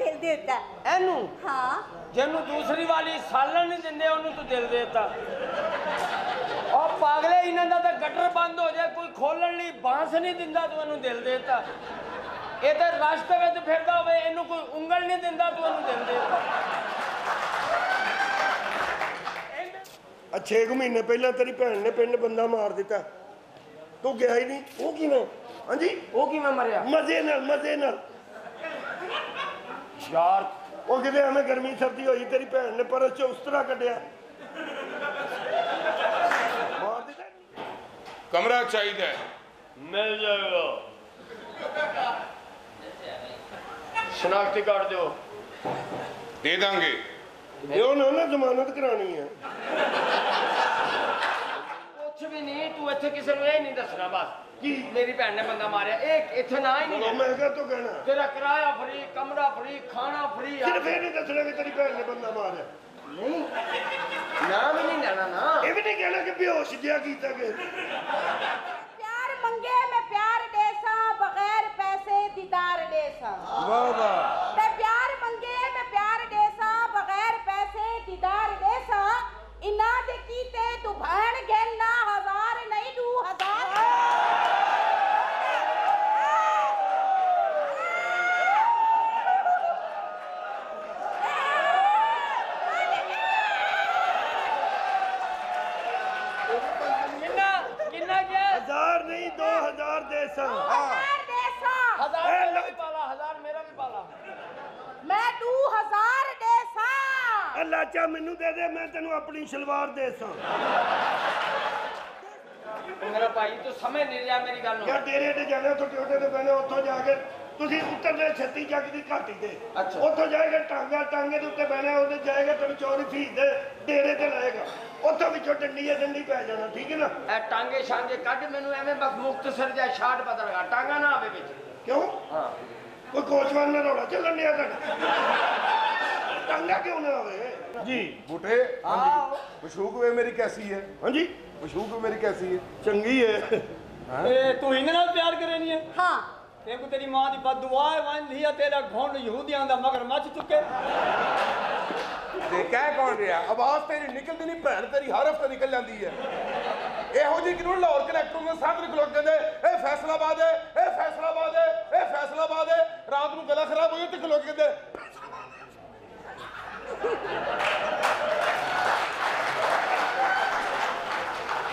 दिल देता एनू हाँ जिन्हों दूसरी वाली सालन नहीं देंगे उन्होंने तू दिल देता और पागले इन्हों का तो गटर बंद हो जाए कोई खोलन ली बांस नहीं दिंदा तू इन्हों दिल देता ये तो रास्ते में फिरदा होवे इन्हों कोई उंगल नहीं दिंदा तू इन्हों दिल देता 6 महीने पहले तेरी भैन ने पिंड बंदा मार दिता तू गया ही नहीं वो किवें हाँ जी वो कि मैं मरिया मजे नाल यार वो किते हमें गर्मी सर्दी हुई तेरी भैन ने परस च उस तरह कटिया मार दिता कमरा चाहिए मिल जाएगा शनाख्ती कार्ड दो दे देंगे यो ना जमानत करानी है कुछ भी नहीं तू इत्थे किसी को यही नहीं दसना बस की मेरी भैन ने बंदा मारिया एक इत्थे ना ही नहीं मैं क्या तो कहना तेरा किराया फ्री कमरा फ्री खाना फ्री सिर्फ ये नहीं दसना कि तेरी भैन ने बंदा मारा नहीं नाम ही नहीं लेना ना ये भी नहीं कहना कि बेहोश जिया कीता कि प्यार मंगे मैं प्यार देसा बगैर पैसे दीदार देसा वाह वाह ते प्यार मंगे मैं प्यार देसा बगैर पैसे दीदार देसा इना दे कीते तू भैन गेना 1000 नहीं 2000 किन्ना क्या 1000 नहीं 2000 देसा बगैर देसा 1000 मेरा भी पाला 1000 मेरा भी पाला मैं 2000 देसा अल्लाह चा मैनू दे दे मैं तेनू अपनी सलवार देसा मेरा भाई तू समझ नहीं रहा मेरी गल क्या डेरे ते जाना तो टोटे ते बने उतो जाके ਤੁਸੀਂ ਉਤਰਦੇ 36 ਚੱਕ ਦੀ ਘਾਟੀ ਤੇ ਉੱਥੋਂ ਜਾਏਗਾ ਟਾਂਗੇ ਦੇ ਉੱਤੇ ਬਹਿਣਾ ਉਹਦੇ ਜਾਏਗਾ ਤੈਨੂੰ ਚੋਰੀ ਫੀਸ ਦੇ ਡੇਰੇ ਤੇ ਲਾਏਗਾ ਉੱਥੋਂ ਵਿੱਚੋਂ ਡੰਡੀ ਪੈ ਜਾਣਾ ਠੀਕ ਹੈ ਨਾ ਇਹ ਟਾਂਗੇ ਸ਼ਾਂਗੇ ਕੱਢ ਮੈਨੂੰ ਐਵੇਂ ਬਸ ਮੁਖਤਸਰ ਜਿਹਾ ਸ਼ਾਟ ਪਤਾ ਲਗਾ ਟਾਂਗਾ ਨਾ ਆਵੇ ਵਿੱਚ ਕਿਉਂ ਹਾਂ ਕੋਈ ਕੋਚਵਾਨ ਨਾਲ ਰੌਲਾ ਚੱਲਣ ਡਿਆ ਤੁਹਾਡਾ ਟਾਂਗਾ ਕਿਉਂ ਨਾ ਆਵੇ ਜੀ बूटे मशूक वे मेरी कैसी है ਹਾਂਜੀ मशूक वे मेरी कैसी है ਚੰਗੀ ਹੈ तू इन्हें नाल प्यार करेनी है हाँ तेरे को तेरी मां दी बददुआ है वन लिया तेरा घोंड यहूदियां दा मगर मच चुके ते कह कौन रहा आवाज तेरी निकलती नहीं भैन तेरी हर हफ्ते निकल जाती है ਇਹੋ ਜਿਹੀ ਕਿਨੂੰ ਲਾਹੌਰ ਕਨੈਕਟਰ ਨੂੰ ਸਾਹਮਣੇ ਖਲੋ ਕੇ ਕਹਿੰਦੇ ਇਹ ਫੈਸਲਾਬਾਦ ਹੈ ਇਹ ਫੈਸਲਾਬਾਦ ਹੈ ਇਹ ਫੈਸਲਾਬਾਦ ਹੈ ਰਾਤ ਨੂੰ ਗਲਾ ਖਰਾਬ ਹੋ ਗਿਆ ਤੇ ਖਲੋ ਕੇ ਕਹਿੰਦੇ